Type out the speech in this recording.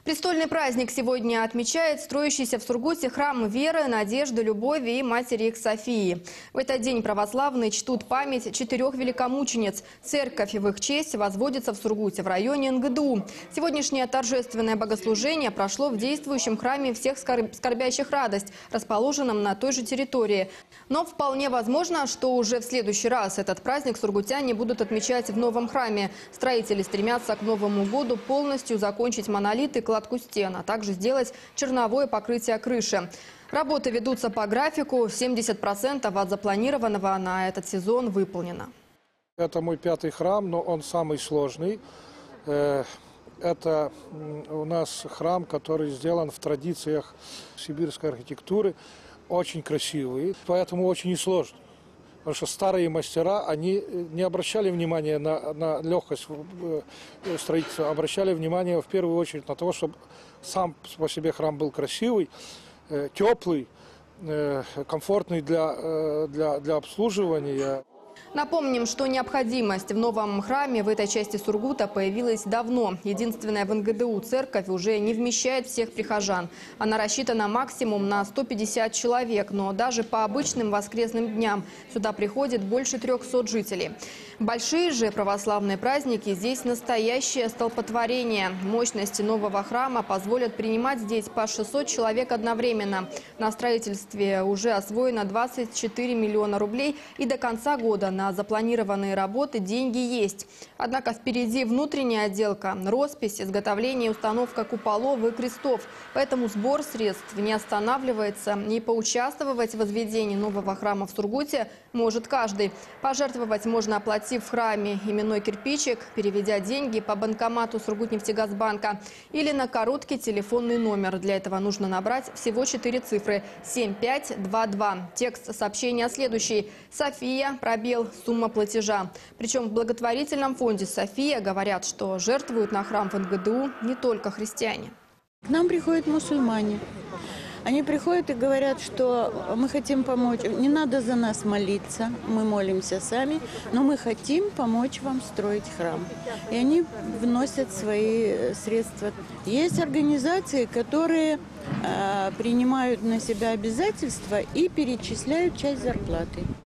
Престольный праздник сегодня отмечает строящийся в Сургуте храм веры, надежды, любови и матери их Софии. В этот день православные чтут память 4 великомучениц. Церковь в их честь возводится в Сургуте в районе НГДУ. Сегодняшнее торжественное богослужение прошло в действующем храме всех скорбящих радость, расположенном на той же территории. Но вполне возможно, что уже в следующий раз этот праздник сургутяне будут отмечать в новом храме. Строители стремятся к Новому году полностью закончить монолит и кладку стен, а также сделать черновое покрытие крыши. Работы ведутся по графику. 70% от запланированного на этот сезон выполнено. Это мой 5-й храм, но он самый сложный. Это у нас храм, который сделан в традициях сибирской архитектуры. Очень красивый, поэтому очень сложный. Потому что старые мастера, они не обращали внимания на легкость строительства, обращали внимание в первую очередь на то, чтобы сам по себе храм был красивый, теплый, комфортный для обслуживания. Напомним, что необходимость в новом храме в этой части Сургута появилась давно. Единственная в НГДУ церковь уже не вмещает всех прихожан. Она рассчитана максимум на 150 человек, но даже по обычным воскресным дням сюда приходит больше 300 жителей. Большие же православные праздники здесь настоящее столпотворение. Мощности нового храма позволят принимать здесь по 600 человек одновременно. На строительстве уже освоено 24 миллиона рублей, и до конца года на запланированные работы деньги есть. Однако впереди внутренняя отделка, роспись, изготовление и установка куполов и крестов. Поэтому сбор средств не останавливается. И поучаствовать в возведении нового храма в Сургуте может каждый. Пожертвовать можно, оплатив в храме именной кирпичик, переведя деньги по банкомату Сургутнефтегазбанка или на короткий телефонный номер. Для этого нужно набрать всего 4 цифры – 7522. Текст сообщения следующий: «София, пробел, сумма платежа». Причем в благотворительном фонде «София» говорят, что жертвуют на храм в НГДУ не только христиане. К нам приходят мусульмане. Они приходят и говорят, что мы хотим помочь. Не надо за нас молиться, мы молимся сами, но мы хотим помочь вам строить храм. И они вносят свои средства. Есть организации, которые принимают на себя обязательства и перечисляют часть зарплаты.